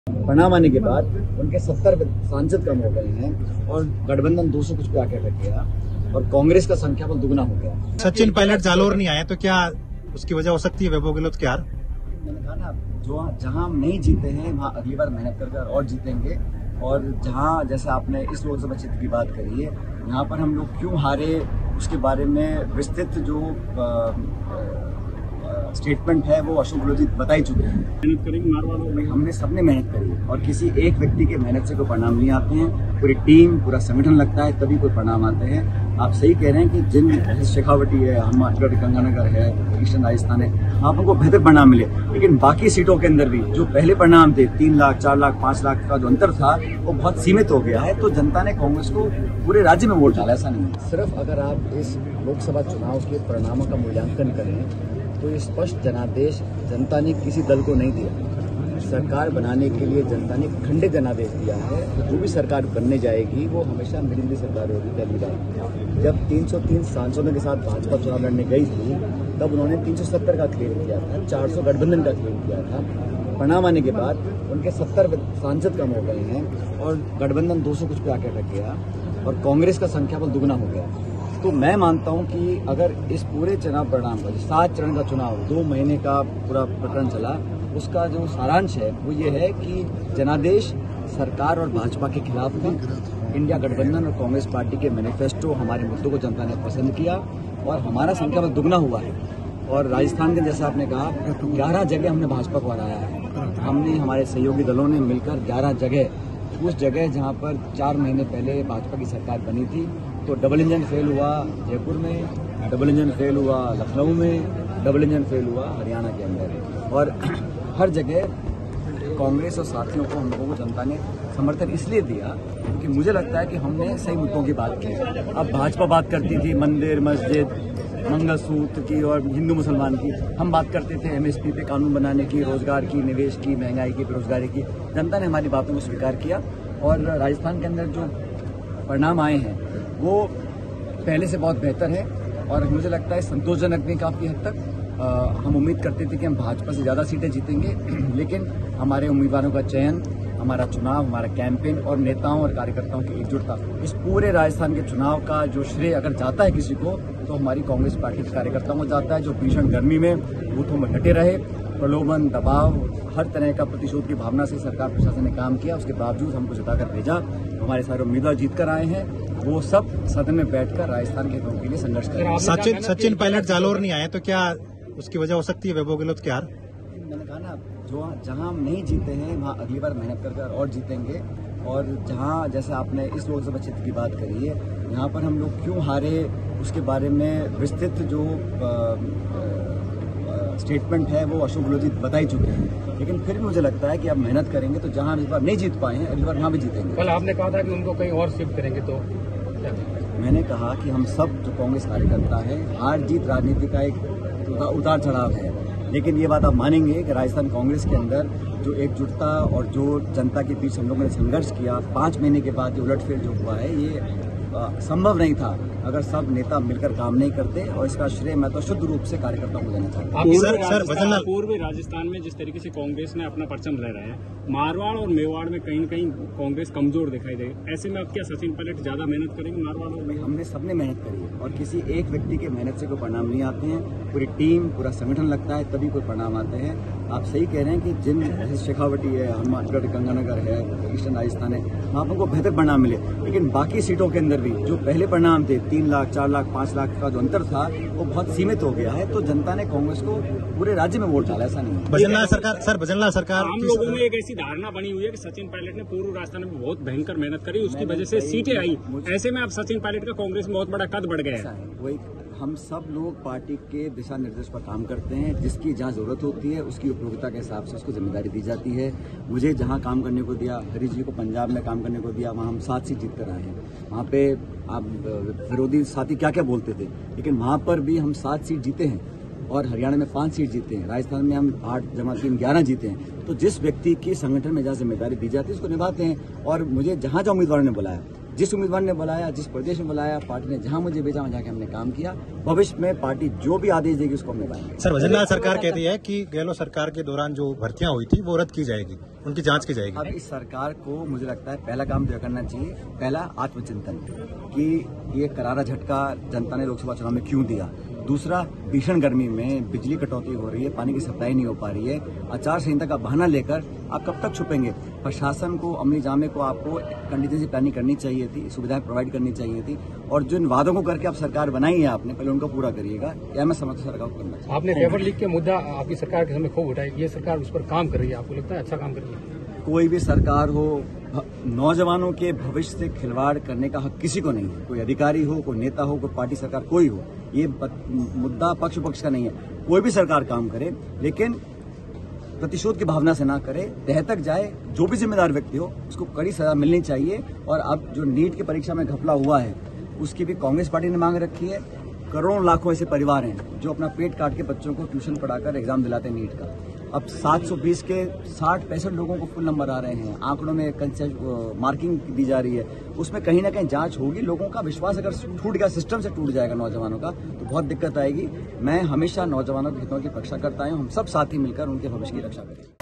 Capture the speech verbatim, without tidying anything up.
परिणाम आने के बाद उनके सत्तर सांसद कम हो गए हैं और गठबंधन दो सौ कुछ पे आके रख गया और कांग्रेस का संख्या बल दुगना हो गया। सचिन पायलट जालोर नहीं आए तो क्या उसकी वजह हो सकती है वैभव गहलोत की हार? मैंने कहा ना, जो जहां हम नहीं जीते हैं वहां अगली बार मेहनत कर कर और जीतेंगे। और जहां जैसे आपने इस लोकसभा क्षेत्र की बात करी है, यहाँ पर हम लोग क्यों हारे उसके बारे में विस्तृत जो स्टेटमेंट है वो अशोक गहलोत जी बता ही चुके हैं। मेहनत करेंगे मारवाड़ में, हमने सबने मेहनत करी है और किसी एक व्यक्ति के मेहनत से कोई परिणाम नहीं आते हैं। पूरी टीम पूरा संगठन लगता है तभी कोई परिणाम आते हैं। आप सही कह रहे हैं कि जिन शेखावटी है, हनुमानगढ़, गंगानगर है, ईस्टर्न राजस्थान है, वहाँ पर को बेहतर परिणाम मिले, लेकिन बाकी सीटों के अंदर भी जो पहले परिणाम थे तीन लाख चार लाख पाँच लाख का जो अंतर था वो बहुत सीमित हो गया है। तो जनता ने कांग्रेस को पूरे राज्य में वोट डाला, ऐसा नहीं है। सिर्फ अगर आप इस लोकसभा चुनाव के परिणामों का मूल्यांकन करें तो ये स्पष्ट जनादेश जनता ने किसी दल को नहीं दिया। सरकार बनाने के लिए जनता ने खंडित जनादेश दिया है। जो भी सरकार बनने जाएगी वो हमेशा मिली सरकार होगी। पहली बार जब तीन सौ तीन सांसदों के साथ भाजपा चुनाव लड़ने गई थी तब उन्होंने तीन सौ सत्तर का क्लेम किया था, चार सौ गठबंधन का क्लेम किया था। परिणाम आने के बाद उनके सत्तर सांसद कम हो गए हैं और गठबंधन दो सौ कुछ पे आके रख गया और कांग्रेस का संख्या बल दुगना हो गया। तो मैं मानता हूं कि अगर इस पूरे चुनाव परिणाम का सात चरण का चुनाव दो महीने का पूरा प्रकरण चला, उसका जो सारांश है वो ये है कि जनादेश सरकार और भाजपा के खिलाफ था। इंडिया गठबंधन और कांग्रेस पार्टी के मैनिफेस्टो हमारे मुद्दों को जनता ने पसंद किया और हमारा संख्या बल दुगना हुआ है। और राजस्थान के जैसा आपने कहा, ग्यारह जगह हमने भाजपा को हराया है। हमने हमारे सहयोगी दलों ने मिलकर ग्यारह जगह, उस जगह जहाँ पर चार महीने पहले भाजपा की सरकार बनी थी तो डबल इंजन फेल हुआ जयपुर में, डबल इंजन फेल हुआ लखनऊ में, डबल इंजन फेल हुआ हरियाणा के अंदर। और हर जगह कांग्रेस और साथियों को, हम लोगों को जनता ने समर्थन इसलिए दिया क्योंकि मुझे लगता है कि हमने सही मुद्दों की बात की। अब भाजपा बात करती थी मंदिर, मस्जिद, मंगलसूत्र की और हिंदू मुसलमान की, हम बात करते थे एमएसपी पे कानून बनाने की, रोजगार की, निवेश की, महंगाई की, बेरोजगारी की। जनता ने हमारी बातों को स्वीकार किया और राजस्थान के अंदर जो परिणाम आए हैं वो पहले से बहुत बेहतर है और मुझे लगता है संतोषजनक भी काफ़ी हद तक। आ, हम उम्मीद करते थे कि हम भाजपा से ज़्यादा सीटें जीतेंगे, लेकिन हमारे उम्मीदवारों का चयन, हमारा चुनाव, हमारा कैंपेन और नेताओं और कार्यकर्ताओं की एकजुटता, इस पूरे राजस्थान के चुनाव का जो श्रेय अगर जाता है किसी को तो हमारी कांग्रेस पार्टी के कार्यकर्ताओं को जाता है, जो भीषण गर्मी में बूथों में डटे रहे, प्रलोभन, दबाव, हर तरह का प्रतिशोध की भावना से सरकार प्रशासन ने काम किया। उसके बावजूद हमको जिताकर भेजा। हमारे सारे उम्मीदवार जीत कर आए हैं, वो सब सदन में बैठकर राजस्थान के हितों के लिए संघर्ष कर रहे हैं। सचिन सचिन पायलट जालोर नहीं आए तो क्या उसकी वजह हो सकती है वैभव गहलोत की हार? मैंने कहा ना, जो जहां हम नहीं जीते हैं वहां अगली बार मेहनत कर कर और जीतेंगे। और जहां जैसे आपने इस लोकसभा क्षेत्र की बात करी है, यहाँ पर हम लोग क्यों हारे उसके बारे में विस्तृत जो स्टेटमेंट है वो अशोक गहलोत जी बता ही चुके हैं। लेकिन फिर भी मुझे लगता है कि अब मेहनत करेंगे तो जहां इस बार नहीं जीत पाए हैं अगली बार वहां भी जीतेंगे। कल आपने कहा था कि उनको कहीं और शिफ्ट करेंगे, तो मैंने कहा कि हम सब जो कांग्रेस कार्यकर्ता है, हार जीत राजनीति का एक उतार चढ़ाव है, लेकिन ये बात आप मानेंगे कि राजस्थान कांग्रेस के अंदर जो एकजुटता और जो जनता के बीच हम लोगों ने संघर्ष किया, पाँच महीने के बाद जो उलटफेर जो हुआ है ये संभव नहीं था अगर सब नेता मिलकर काम नहीं करते। और इसका श्रेय मैं तो शुद्ध रूप से कार्यकर्ताओं को देना चाहता हूँ। पूर्व राजस्थान में जिस तरीके से कांग्रेस ने अपना परचम ले रहा है, मारवाड़ और मेवाड़ में कहीं न कहीं कांग्रेस कमजोर दिखाई दे, ऐसे में अब क्या सचिन पायलट ज्यादा मेहनत करेंगे मारवाड़ में? हमने सबने मेहनत करी है और किसी एक व्यक्ति के मेहनत से कोई परिणाम नहीं आते हैं। पूरी टीम पूरा संगठन लगता है तभी कोई परिणाम आते हैं। आप सही कह रहे हैं कि जिन शेखावटी है, हनुमानगढ़, गंगानगर है, ईस्टर्न राजस्थान है, वहाँ पर को बेहतर परिणाम मिले, लेकिन बाकी सीटों के अंदर भी जो पहले परिणाम थे तीन लाख चार लाख पाँच लाख का जो अंतर था वो बहुत सीमित हो गया है। तो जनता ने कांग्रेस को पूरे राज्य में वोट डाला, ऐसा नहीं है। भजनलाल सरकार सर भजनलाल सरकार हम लोगों में एक ऐसी धारणा बनी हुई है कि सचिन पायलट ने पूर्व राजस्थान में बहुत भयंकर मेहनत करी, उसकी वजह से सीटें आई। ऐसे में अब सचिन पायलट का कांग्रेस में बहुत बड़ा कद बढ़ गया है। वही हम सब लोग पार्टी के दिशा निर्देश पर काम करते हैं, जिसकी जहाँ जरूरत होती है उसकी उपयोगिता के हिसाब से उसको जिम्मेदारी दी जाती है। मुझे जहाँ काम करने को दिया, हरीश जी को पंजाब में काम करने को दिया, वहाँ हम सात सीट जीत कर आए हैं। वहाँ पे आप विरोधी साथी क्या क्या बोलते थे, लेकिन वहाँ पर भी हम सात सीट जीते हैं और हरियाणा में पाँच सीट जीते हैं, राजस्थान में हम आठ जमा तीन ग्यारह जीते हैं। तो जिस व्यक्ति की संगठन में जहाँ जिम्मेदारी दी जाती है उसको निभाते हैं। और मुझे जहाँ जहाँ उम्मीदवारों ने बुलाया, जिस उम्मीदवार ने बुलाया, जिस प्रदेश में बुलाया, पार्टी ने जहां मुझे भेजा वहां जाके हमने काम किया। भविष्य में पार्टी जो भी आदेश देगी उसको हम निभाएंगे। सर, भजनलाल सरकार कहती है कि गहलोत सरकार के दौरान जो भर्तियां हुई थी वो रद्द की जाएगी, उनकी जांच की जाएगी। अब इस सरकार को मुझे लगता है पहला काम तो करना चाहिए, पहला आत्मचिंतन कि ये करारा झटका जनता ने लोकसभा चुनाव में क्यों दिया। दूसरा, भीषण गर्मी में बिजली कटौती हो रही है, पानी की सप्लाई नहीं हो पा रही है, आचार संहिता का बहाना लेकर आप कब तक छुपेंगे। प्रशासन को, अमली जामे को आपको कंटीजेंसी प्लानिंग करनी चाहिए थी, सुविधाएं प्रोवाइड करनी चाहिए थी, और जिन वादों को करके आप सरकार बनाई है आपने, पहले उनको पूरा करिएगा। यह मैं समझता सरकार को करना चाहिए। आपने पेपर लीक के मुद्दा आपकी सरकार के सामने खूब उठाया, ये सरकार उस पर काम कर रही है, आपको लगता है अच्छा काम कर रही है? कोई भी सरकार हो, नौजवानों के भविष्य से खिलवाड़ करने का हक किसी को नहीं है। कोई अधिकारी हो, कोई नेता हो, कोई पार्टी सरकार कोई हो, ये मुद्दा पक्ष पक्ष का नहीं है। कोई भी सरकार काम करे, लेकिन प्रतिशोध की भावना से ना करे, तह तक जाए। जो भी जिम्मेदार व्यक्ति हो उसको कड़ी सजा मिलनी चाहिए। और अब जो नीट की परीक्षा में घपला हुआ है उसकी भी कांग्रेस पार्टी ने मांग रखी है। करोड़ों लाखों ऐसे परिवार हैं जो अपना पेट काट के बच्चों को ट्यूशन पढ़ाकर एग्जाम दिलाते हैं नीट का। अब सात सौ बीस के साठ पैंसठ लोगों को फुल नंबर आ रहे हैं, आंकड़ों में मार्किंग दी जा रही है, उसमें कहीं ना कहीं जांच होगी। लोगों का विश्वास अगर टूट गया, सिस्टम से टूट जाएगा नौजवानों का, तो बहुत दिक्कत आएगी। मैं हमेशा नौजवानों के हितों की रक्षा करता हूं। हम सब साथी मिलकर उनके भविष्य की रक्षा करें।